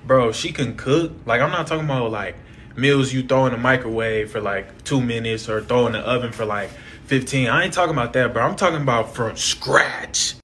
bro, she can cook. Like, I'm not talking about like meals you throw in the microwave for like 2 minutes or throw in the oven for like 15. I ain't talking about that, bro. I'm talking about from scratch.